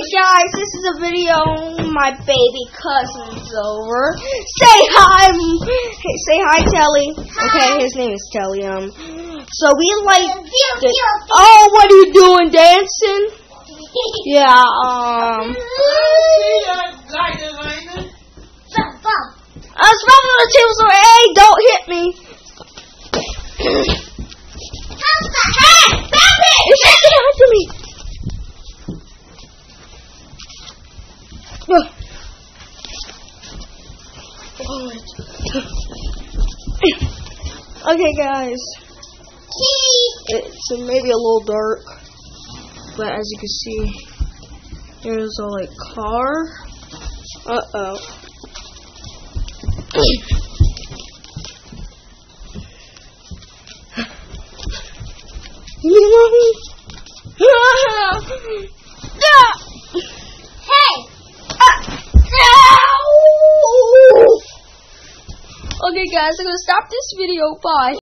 guys, this is a video. My baby cousin's over. Say hi, Telly. Okay, his name is Telly. So we like. Oh, what are you doing, dancing? Yeah. I was rubbing on the table, so hey, don't hit me. Hey, stop it! It's happening after me. Okay, guys. It's maybe a little dark, but as you can see, there's a car. Uh-oh. Okay guys, I'm gonna stop this video. Bye.